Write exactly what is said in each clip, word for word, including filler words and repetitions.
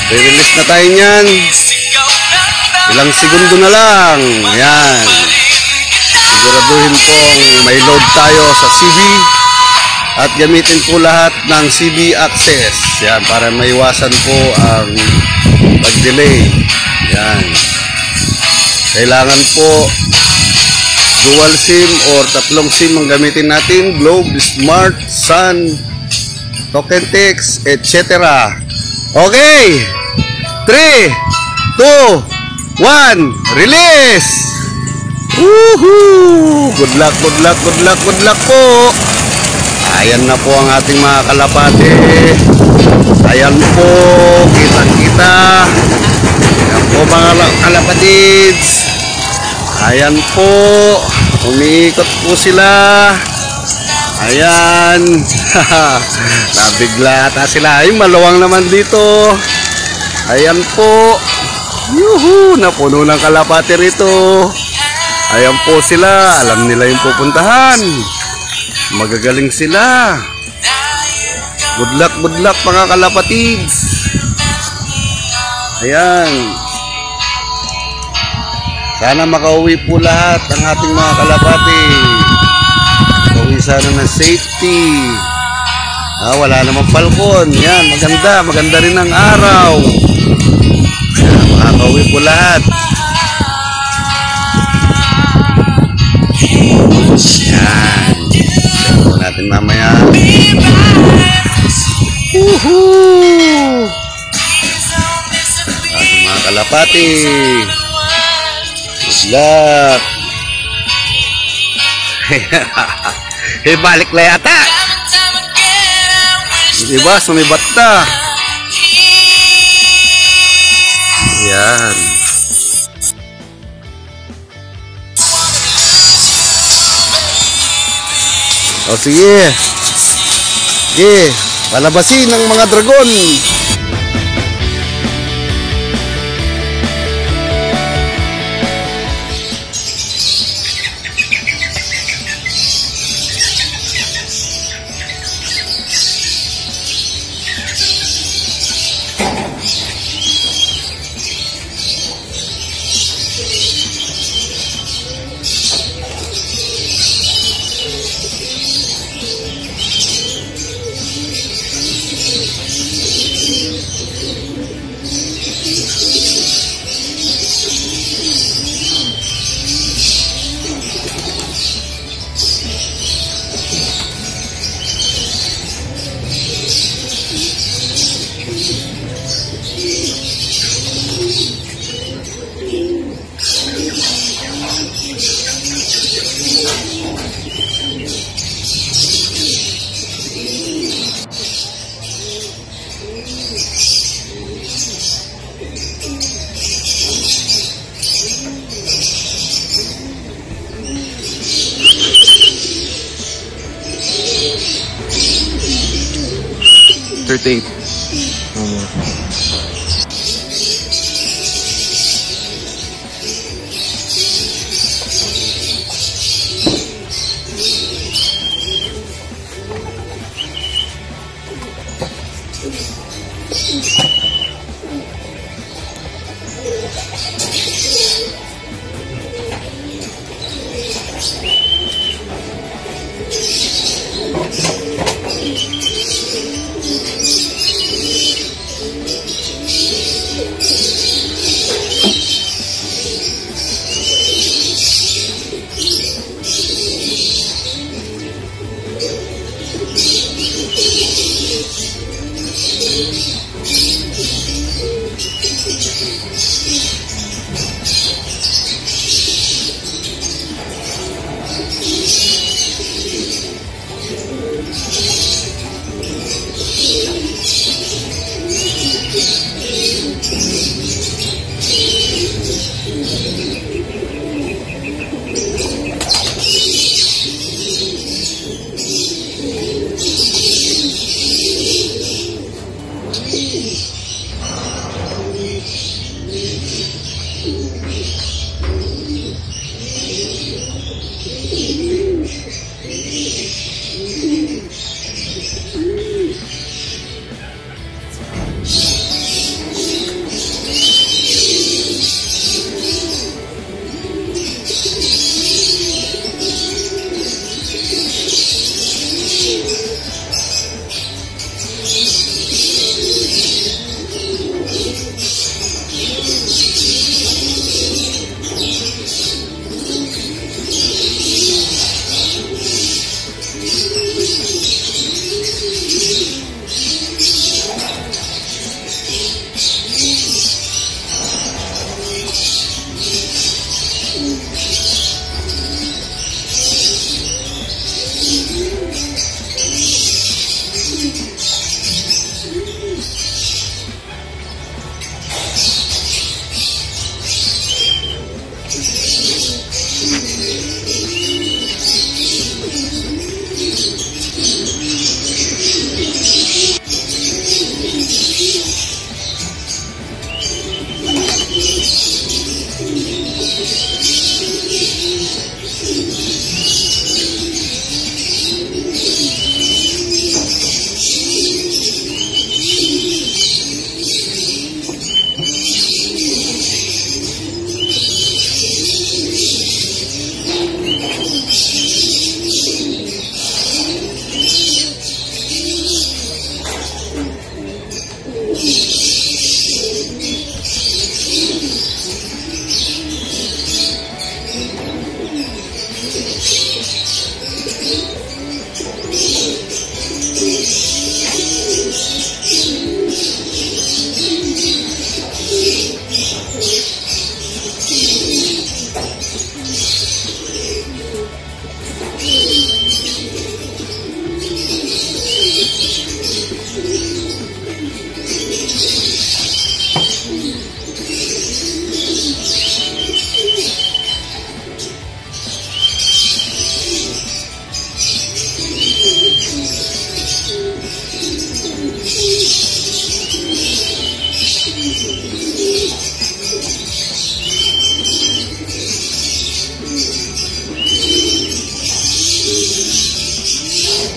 Re-release na tayo niyan. Ilang segundo na lang. Yan. Siguraduhin pong may load tayo sa C B. At gamitin po lahat ng C B access. Yan, para maiwasan po ang pag-delay. Yan. Kailangan po dual SIM or tatlong SIM ang gamitin natin. Globe, Smart, Sun, Tokentex, et cetera. Okay. three, two, one, release! Woohoo! Good luck, good luck, good luck, good luck po! Ayan na po ang ating mga kalapati. Ayan po, kita-kita. Ayan po mga kalapatids. Ayan po, umiikot po sila. Ayan. Nabigla ata sila. Ay, maluwang naman dito. Ayan po. Yuhu, napuno ng kalapati rito. Ayan po sila. Alam nila yung pupuntahan. Magagaling sila. Good luck, good luck mga kalapatids. Ayan. Sana makauwi po lahat ang ating mga kalapati. Uwi sana ng safety. Ah, wala namang falcon. Yan, maganda. Maganda rin ang araw. Ayan, makakauwi po lahat. Yan. Tignan po natin mamaya. Woohoo! Ating mga kalapati. Good luck. Eh, balik na yata. Diba? Sumibat na. Yan. O sige. Sige. Palabasin ng mga dragon. thirty-eight.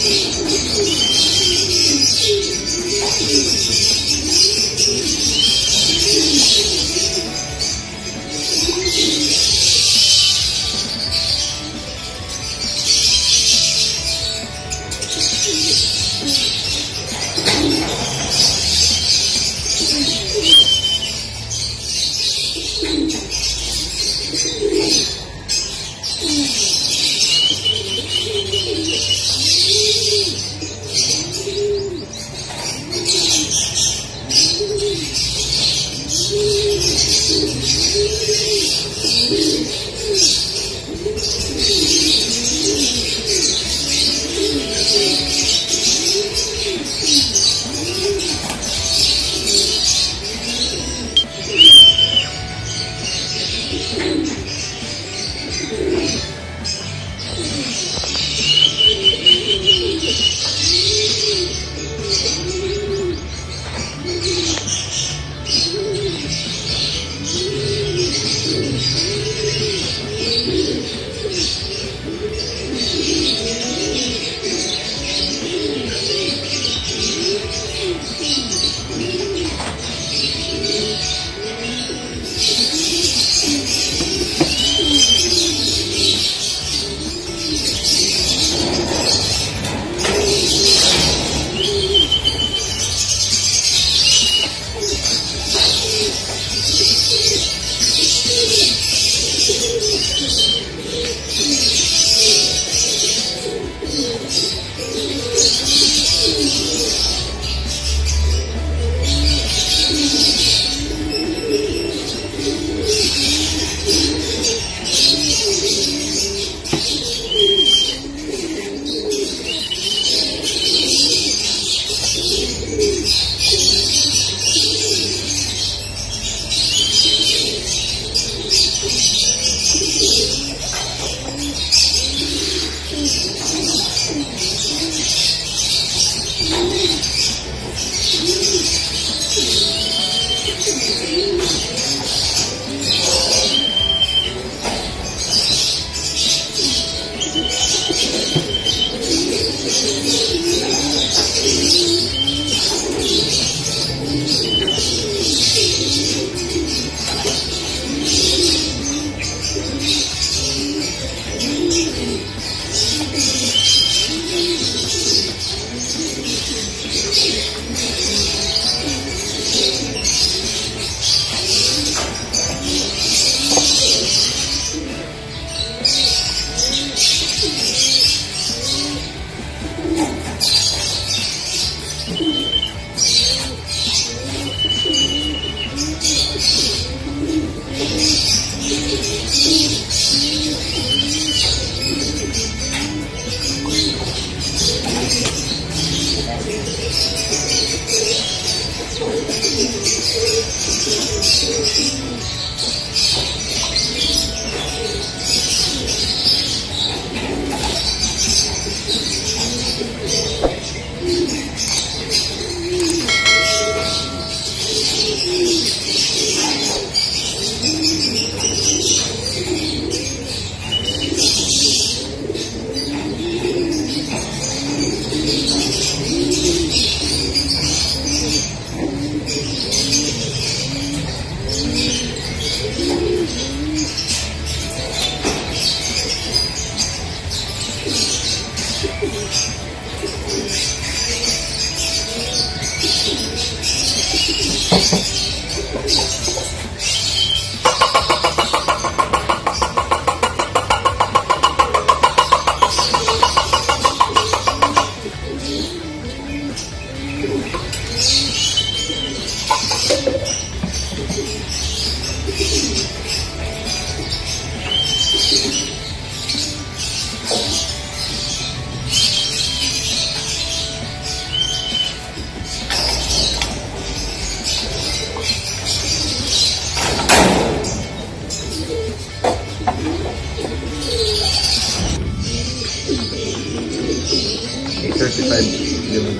thirty-five yun.